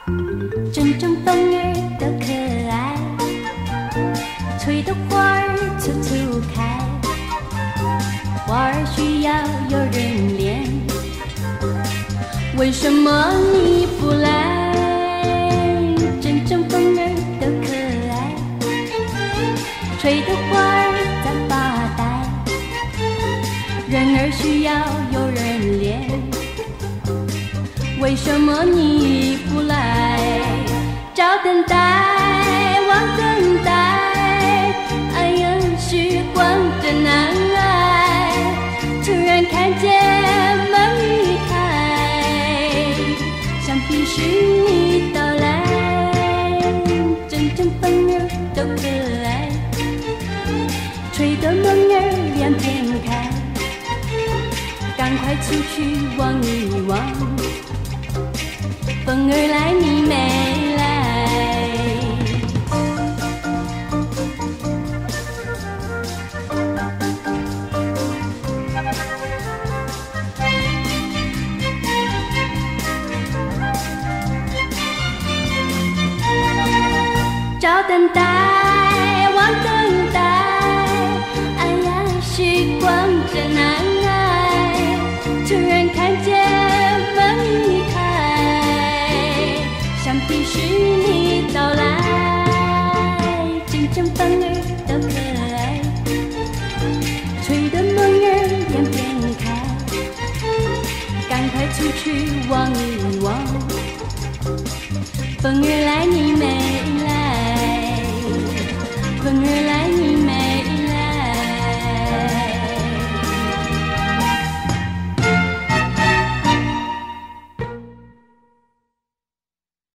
阵阵风儿多可爱，吹得花儿簇簇开，花儿需要有人怜，为什么你不来？阵阵风儿多可爱，吹得花儿在发呆，人儿需要有人怜，为什么你不来？找等待，望等待，哎呀，时光真难挨。突然看见门一开，想必是你到来。阵阵风儿多可爱，吹得梦儿两片开，赶快出去望一望，风儿来你没来？找等待，望等待，哎呀，时光真难挨。突然看见门一开，想必是你到来。阵阵风儿多可爱，吹得梦儿两片开，赶快出去望一望，风儿来